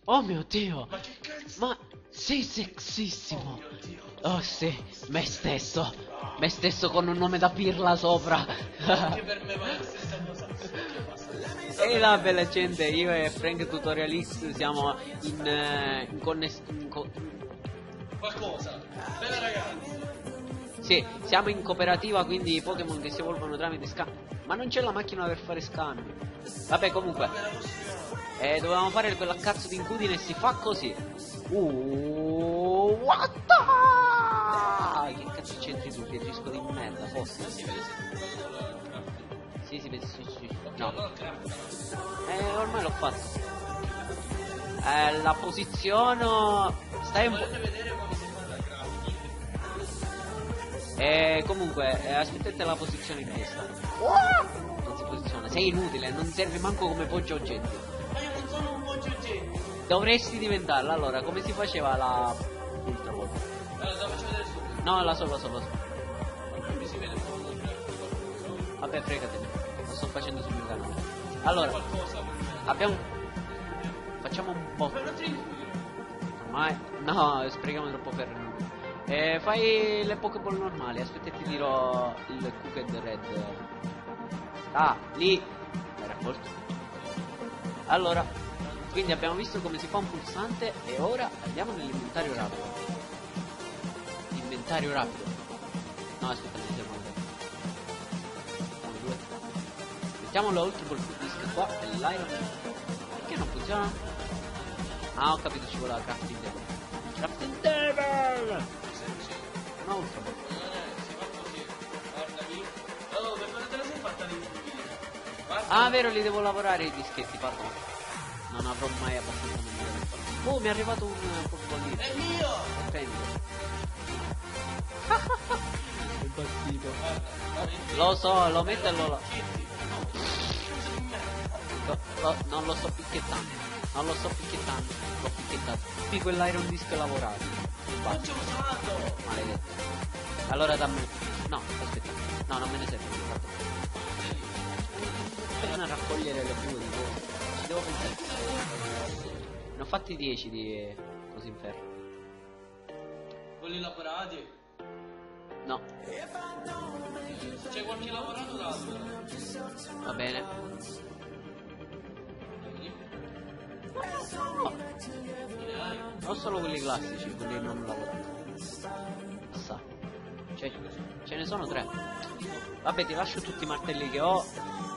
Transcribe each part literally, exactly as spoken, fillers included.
Oh mio Dio. Ma che cazzo? Ma sei sexissimo. Oh mio Dio. Oh sì, me stesso. Me stesso con un nome da pirla sopra. Anche per me va la stessa cosa. Che basta. E là, bella gente, io e Frank Tutorialist siamo in, eh, in connessione. Co Qualcosa. Bella ragazzi. sì, siamo in cooperativa, quindi i Pokémon che si evolvono tramite scan. Ma non c'è la macchina per fare scan. Vabbè, comunque. Vabbè, la possiamo. Eh, dovevamo fare quella cazzo di incudine e si fa così. Uh, what the... Che cazzo c'entri tu, Pietrisco di merda, forse? Si vede se quello craft. Sì, sì, vede, sì, sì. Ok, No. allora craft. Eh, ormai l'ho fatto. Eh, la posiziono... Stai un po'... Volete vedere come si fa la crafting? Eh, comunque, eh, aspettate la posizione in testa. Non si posiziona, sei inutile, non serve manco come poggio oggetti. Ma io non sono un po' giuggetti. Dovresti diventarla, allora, come si faceva la... Ultra Ball? Allora, la faccio vedere subito. No, la sopra, sopra, sopra. Non mi si vede solo il crafting. Vabbè, fregatene, lo sto facendo sul mio canale. Allora, Qualcosa per me. abbiamo... Facciamo un po'... Ma non ti inutile. Ormai... No, sprechiamo troppo ferro. Eh, fai le Pokéball normali, aspetta ti dirò il Cooked Red. Ah, lì! Hai raccolto. Allora, quindi abbiamo visto come si fa un pulsante e ora andiamo nell'inventario rapido. Inventario rapido. No, aspetta, mi servono due. Sono due. Mettiamo la Ultra Ball Disc qua e l'Iron. Perché non funziona? Ah, ho capito, ci vuole la crafting table. Crafting table! No, Ultra Ball. Eh, si fa così. Guarda lì. Oh, per cosa te la sei fatta di Guarda. Ah, vero, li devo lavorare i dischetti, pardon. Non avrò mai abbastanza memoria. Oh, mi è arrivato un uh, Pokéball. È mio! Prendi. È impazzito. Guarda, guarda. Lo so, lo metto e lo... lo, Zitti. No. lo- non lo sto picchiettando. Non lo sto picchiettando. L'ho picchiettato. Qui quell'Iron Disc lavorato. Non Basta. ci ho usato! Maledetto. Allora dammi... No, aspetta. No, non me ne serve. Per raccogliere le più di voi. Ci devo pensare. Ne ho fatti dieci di così in ferro. Quelli lavorati? No, C'è qualche lavorato d'altro? va bene. Non solo quelli classici, quelli non lavorati. Sa. Cioè, ce ne sono tre. Vabbè, ti lascio tutti i martelli che ho.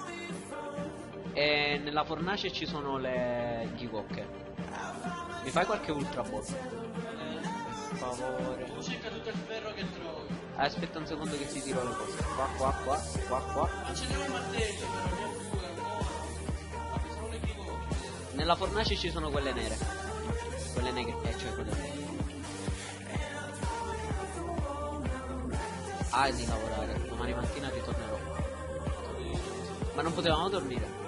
E nella fornace ci sono le ghigocche. Mi fai qualche ultra ball? Per favore. Tu cerca tutto il ferro che trovi. Aspetta un secondo che ti tiro le cose. Qua, qua, qua, qua, qua. Ma ce n'è un martello, però ne ho due ancora. Vabbè, sono le ghigocche. Nella fornace ci sono quelle nere. Quelle negre, eh, cioè quelle nere. Ah, di lavorare. Domani mattina ritornerò. Ma non potevamo dormire.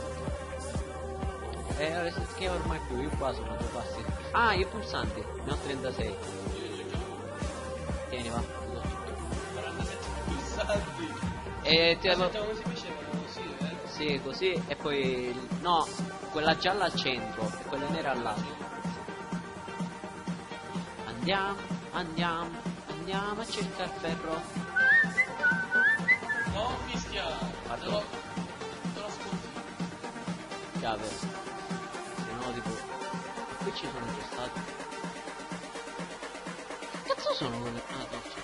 Eh, adesso che ormai più, io qua sono due passi. Ah, i pulsanti. Ne ho trentasei. Tieni, va. quarantasette pulsanti. E ti avevo... Aspetta, come si facevano così, eh? Sì, così. E poi... No, quella gialla al centro e quella nera al lato. Andiamo, andiamo, andiamo a cercare il ferro. Non fischiare. Guarda. Te lo... te lo sconfì. Chiave. Se no tipo... Qui ci sono già stati. Che cazzo sono quelle? Ah, torcia.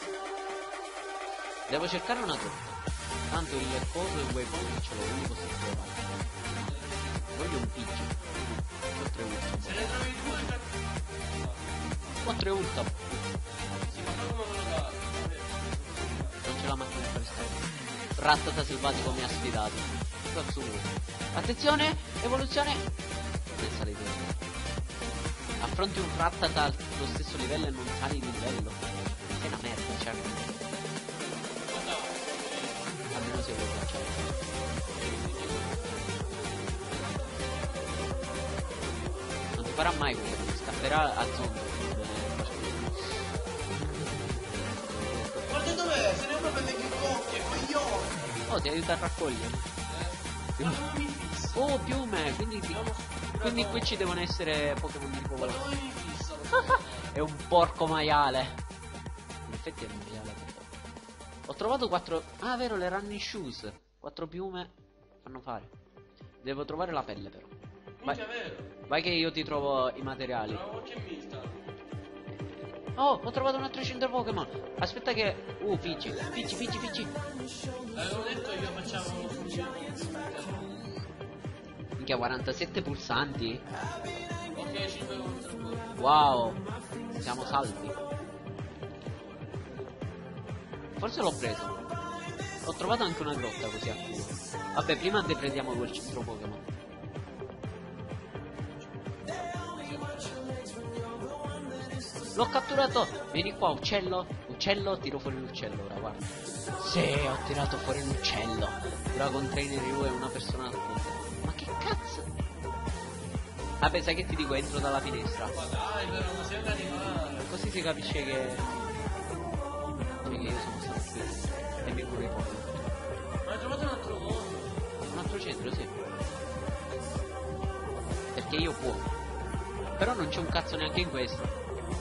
Devo cercare una torta. Tanto il coso e il waypoint ce l'ho, quindi posso trovare. Voglio un picchio. Ho tre urta. Se ne trovi due, per... Ho tre urta. si fa come me lo dà. Non ce la macchina per stare. Rattata selvatico mi ha sfidato. Che cazzo vuoi? Attenzione! Evoluzione! Non è salito. Affronti un rattata allo stesso livello e non sali di livello. È una merda, cioè. Almeno se vuoi cacciare. Non ti farà mai questo, ti scapperà a zombie. Guarda dov'è? Se ne ho proprio le ghigocche, coglione. Oh, ti aiuta a raccogliere. Eh? Ma non mi fissa. Oh, piume, quindi ti... Non lo so. Quindi qui ci devono essere Pokémon di Ma popolo. dove mi fissa? È un porco maiale. In effetti è un maiale. Ho trovato quattro. Ah, vero, le running shoes. Quattro piume fanno fare. Devo trovare la pelle però. Vai, Minchia, vero. vai che io ti trovo i materiali. Trovo qualche mista. Oh, ho trovato un altro centro Pokémon. Aspetta che. Uh, Figi. Figi, Figi, Figi. Avevo detto io facciamo uno studio. Minchia, quarantasette pulsanti. Ok, cinque contro due. Wow. Siamo salvi. Forse l'ho preso. Ho trovato anche una grotta così a culo. Vabbè, prima deprendiamo quel centro Pokémon. L'ho catturato. Vieni qua, uccello. Uccello, tiro fuori l'uccello ora, guarda. Sì, ho tirato fuori l'uccello. Dragon Trainer Yu è una persona al punto. Ma che cazzo? Vabbè, sai che ti dico, entro dalla finestra. Ma dai, però non sei un animale. Così si capisce che... Cioè che io sono stato qui. E mi curo i Pokémon. Ma hai trovato un altro mondo? Un altro centro, sì. Perché io può. Però non c'è un cazzo neanche in questo.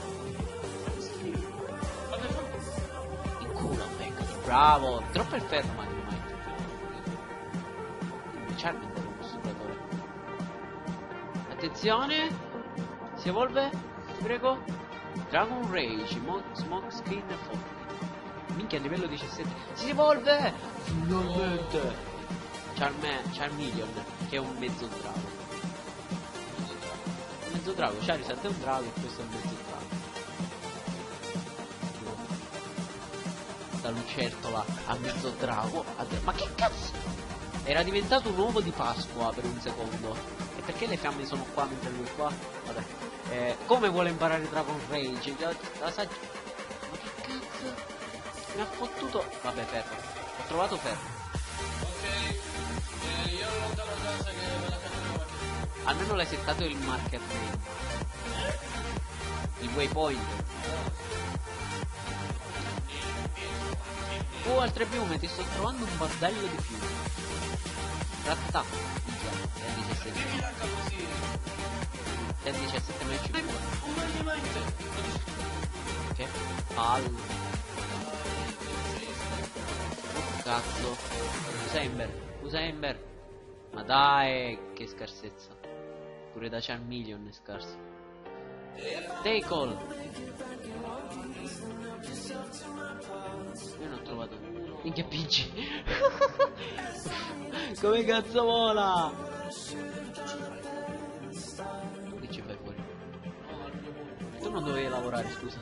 Vabbè, fa... In culo, ecco. Bravo. Troppo il ferro, ma non mai. Charmander è un sturatore. Attenzione. Si evolve. Ti prego. Dragon Rage. Mo Smoke Screen Forti. Minchia, a livello diciassette. Si evolve. Finalmente. Charme Charmeleon, che è un mezzo drago. Un mezzo drago. Charizard è un drago e questo è un mezzo drago. Da lucertola a mezzo drago a dra- ma che cazzo? Era diventato un uovo di Pasqua per un secondo. E perché le fiamme sono qua mentre lui è qua? Vabbè. Eh, come vuole imparare Dragon Rage? La, la sa... Ma che cazzo? Mi ha fottuto. Vabbè, ferro. Ho trovato ferro. Ok. Eh, io ero lontano da casa che me la catturavo. Almeno l'hai settato il marker name. Il waypoint. Oh, altre piume, ti sto trovando un bordello di piume. Ratta. Minchia, è a diciassette. Dimmi la così. È a diciassette match. Ecco, un animale. Che palle. Oh cazzo. Usa Ember. Usa Ember. Ma dai, che scarsezza. Pure da Charmeleon è scarso. Tackle. Io non ho trovato. Minchia Pidgey. Come cazzo vola? Tu che ci fai fuori? Tu non dovevi lavorare, scusa.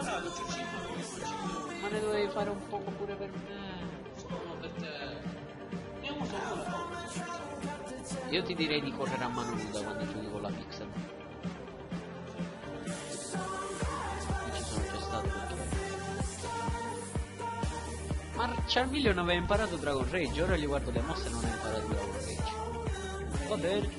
Ma ne dovevi fare un poco pure per me. Solo per te. Io uso uno. Io ti direi di correre a mano nuda quando giochi con la Pixel. Io ci sono già stato perché... Ma Charmeleon aveva imparato Dragon Rage, ora gli guardo le mosse e non ha imparato Dragon Rage. Va bene.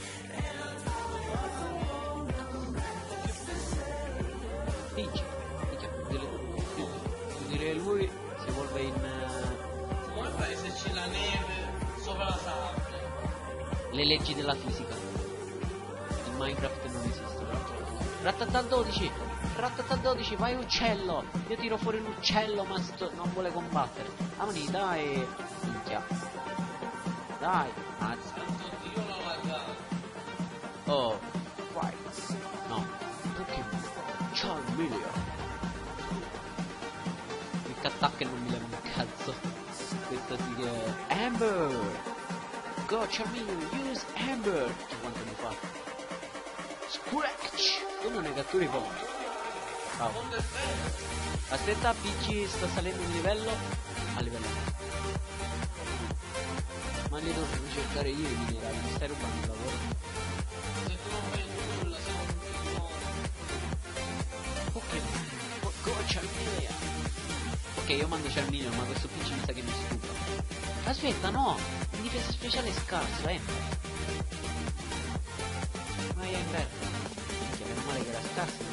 Dici, dici, direi lui si evolve in... Uh... Come fai se c'è la neve sopra la sabbia? Le leggi della fisica. In Minecraft non esistono. Rattata dodici. Rattata dodici, vai uccello. Io tiro fuori l'uccello, ma sto... non vuole combattere. Amani, dai. Minchia. Dai. Mazza. Santo Dio, l'ho laggato. Oh. Vai. No. Pokémon. Charmeleon. Il attacca e non mi leva un cazzo. Questo sì che è... Amber. Go Charmeleon, use Amber. Che quanto mi fa? Scratch. Tu non ne catturi poco. Ciao. Aspetta, P G sta salendo di livello. A livello. Ma li devo cercare io i minerali. Mi stai rubando il lavoro. Se tu non fai nulla, sei un primo. Pokémon. Go Charmeleon. Ok, io mando Charmeleon, ma questo P G mi sa che mi stufa. Aspetta, no. In difesa speciale scarso, eh. Ma è inverno. Minchia, meno male che era scarso.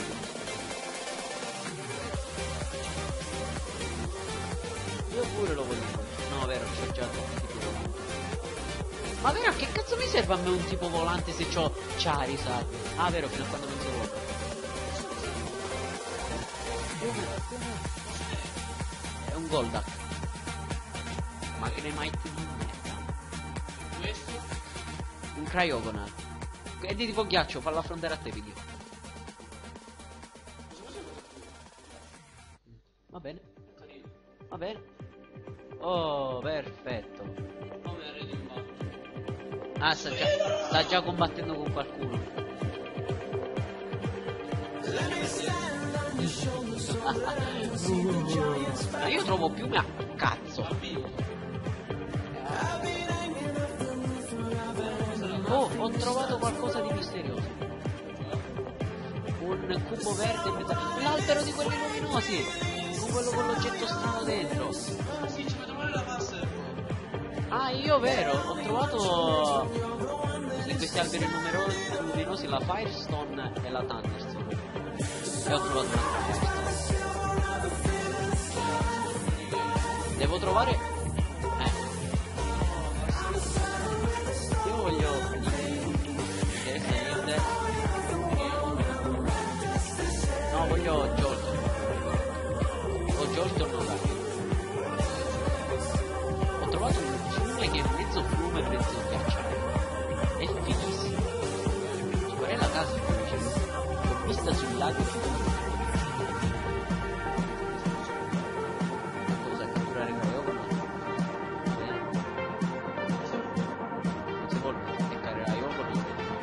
Io pure lo voglio. No, vero, c'ho già troppo tipo. Ma vero, che cazzo mi serve a me un tipo volante se c'ho Charizard? Ah, vero, fino a quando non si vuole. È un Goldak. Ma che ne mai di merda. Questo? Un Cryogonal. È di tipo ghiaccio, fallo affrontare a te, video. Va bene. Carino. Va bene. Oh, perfetto. Come era di un Ah, sta già, sta già combattendo con qualcuno. Ma io trovo più a cazzo. Oh, ho trovato qualcosa di misterioso. Un cubo verde in mezzo. L'albero di quelli luminosi. Con quello con l'oggetto strano dentro. Ah sì, ci vedo trovare la master. Ah, io vero, ho trovato in questi alberi numerosi luminosi la Firestone e la Thunderstone. E ho trovato un'altra Firestone. Devo trovare... Eh. Io voglio... Interessante. No, voglio Jolton. O Jolton o Gaio. Ho trovato un fiume che è mezzo fiume e mezzo ghiacciaio. È fighissimo. Ci vorrei la casa qui vicino. L'ho vista sul lago. Cosa catturare Cryogonal? Bene. Non si vuole beccare Cryogonal.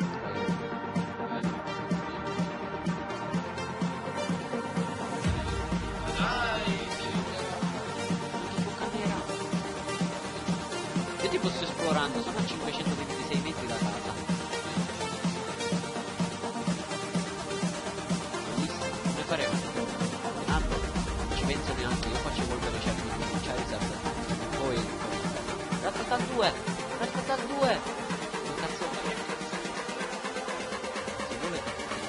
Io ti posso esplorando, sono a cinquecentoventisei metri da casa. Bellissimo, come faremo? Ah no, non ci penso neanche, io faccio evolvere certo di Charizard. Poi... Rattata due! Rattata due! Cazzo... Se vuole...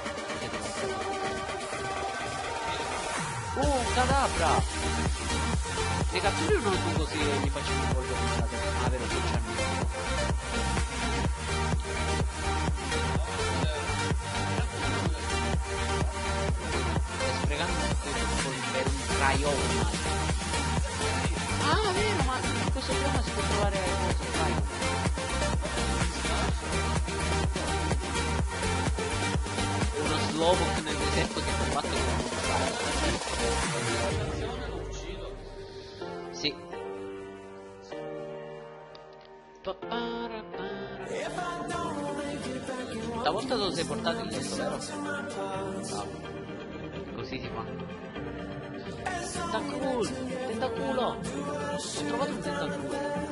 Oh, un cadabra! Ne catturi uno tu così mi faccio un collo di stato. Ah, vero, che c'hanno. Stai sprecando tutto per un Cryogonal. Ah, vero, ma in questo piano si può trovare questo Cryogonal. Uno Slowpoke nel deserto che combatte con uno Sì. Stavolta te lo sei portato il letto, vero? Bravo. Così si fa. Tentacool! Tentaculo! Ho trovato un tentaculo.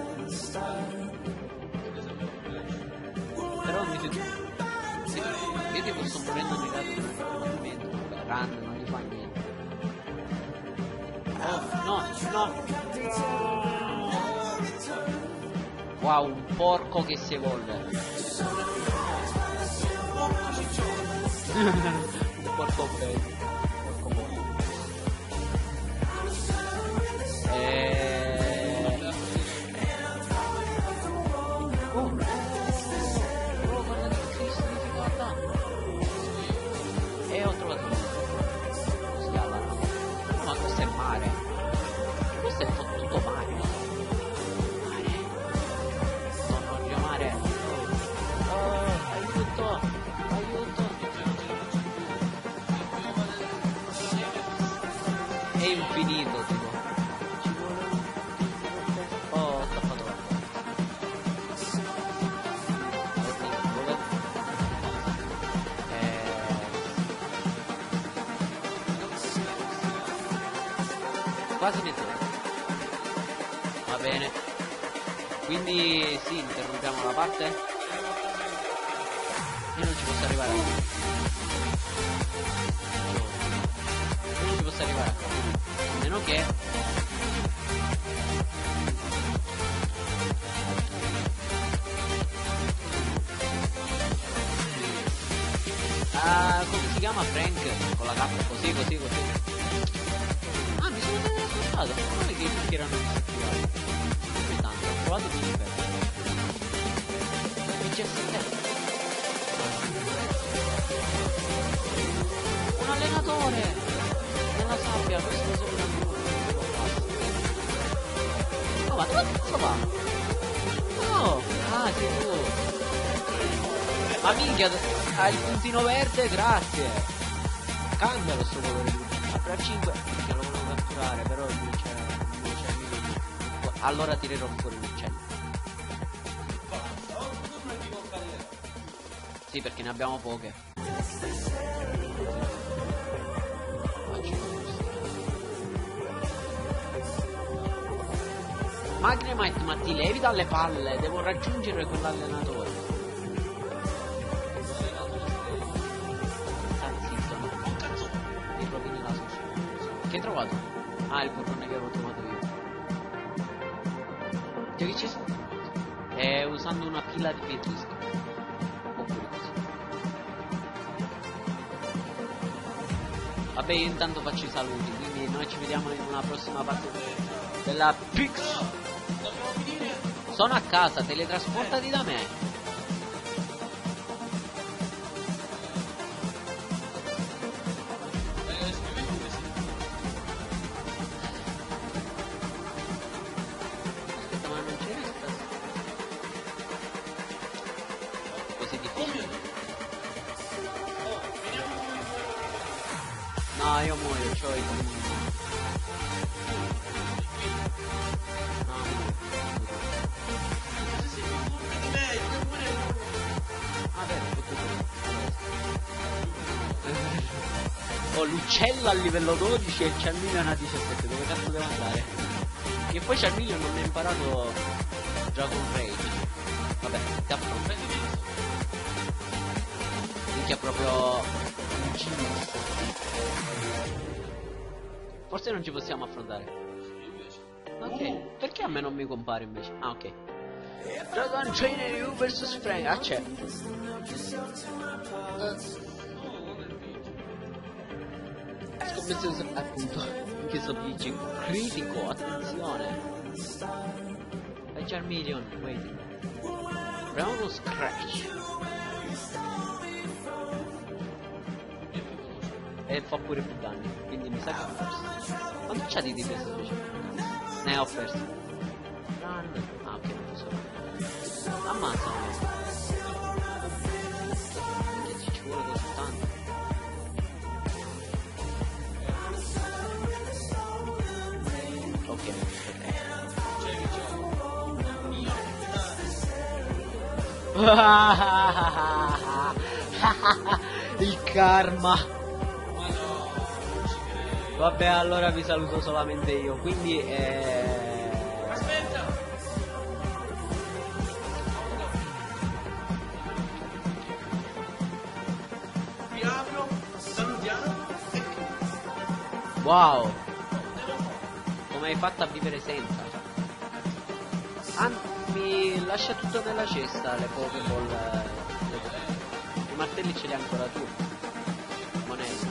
Però mi dico... Sì, io ti posso prendere un rato di combattimento. Run non gli fa niente. Oh, no, no! Wow, un porco che si evolve. Un porco bello. Porco bello. Eeeh... Oh! Oh, guarda che Cristo di figata! E ho trovato uno. Si chiama. Ma questo è mare. Questo è fottuto mare. È infinito, tipo. Ci vuole... Oh, ho tappato l'acqua. Dove? Eh... Quasi mezz'ora. Va bene. Quindi, sì, interrompiamo la parte. Io non ci posso arrivare a qua. Io non ci posso arrivare a qua. A meno che... Ah, come si chiama Frank? Con la K, così, così, così. Ah, mi sono teletrasportato. Non è che erano disattivati. Intanto, ho provato di diciassette. Un allenatore nella sabbia, questo è solo una. Oh, ma dove cazzo va? Oh, ah, sei tu. Ma minchia, hai il puntino verde, grazie. Cambialo sto colore. Apre cinque, che lo volevo catturare, però non c'è. Non c'è. Allora tirerò fuori l'uccello. Sì, perché ne abbiamo poche. Magnemite, ma ti levi dalle palle, devo raggiungere quell'allenatore. Sta zitto, no? Mi rovini la società. Che hai trovato? Ah, il portone che avevo trovato io. Già che ci sta? È usando una pila di pietrisco. Oppure così. Vabbè, io intanto faccio i saluti, quindi noi ci vediamo in una prossima parte della Pix. Sono a casa, teletrasportati da me. Aspetta, ma non c'è resta. Così difficile. No, io muoio, c'ho il. Oh, l'uccello a livello dodici e il Charmeleon a diciassette, dove cazzo devo andare? Che poi Charmeleon non mi ha imparato Dragon Rage. Vabbè, ti affronto. Minchia, proprio un genius. Forse non ci possiamo affrontare. Ok, perché a me non mi compare invece? Ah, ok. Dragon Trainer U versus Frank. Ah, c'è. Uh. Scommesso appunto in questo dice critico, attenzione. È Charmeleon, waiting. Proviamo uno scratch. E fa pure più danni, quindi mi sa che ho perso. Quanto c'ha di difesa invece? Ne ho perso. Run. Ah, ok, non so. Ammazza. Che ci vuole così tanto. Il karma. Vabbè, allora vi saluto solamente io. Quindi eh... aspetta. Vi apro, salutiamo. Wow, come hai fatto a vivere senza? Mi lascia tutto nella cesta, le Pokéball. Le... I martelli ce li hai ancora tu. Monete.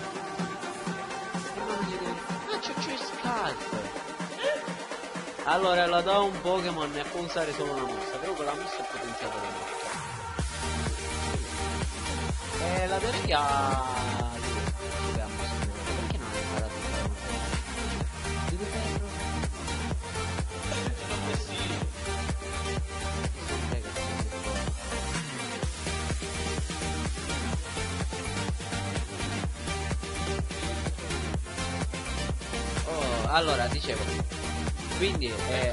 Ah, c'è c'è Scalp. Allora, la do a un Pokémon e può usare solo una mossa, però quella mossa è potenziata da me. E la darei a... Perché non hai imparato a fare? Di dove allora, dicevo, quindi eh...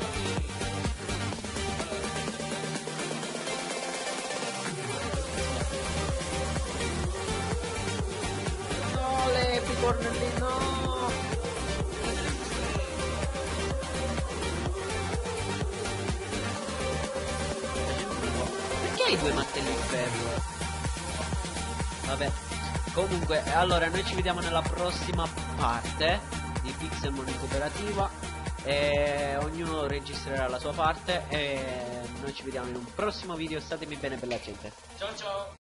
no, le picornelli, no. Perché hai due martelli in ferro? Vabbè, comunque, allora noi ci vediamo nella prossima parte di Pixelmon in cooperativa e ognuno registrerà la sua parte e noi ci vediamo in un prossimo video. Statemi bene, bella gente. Ciao ciao.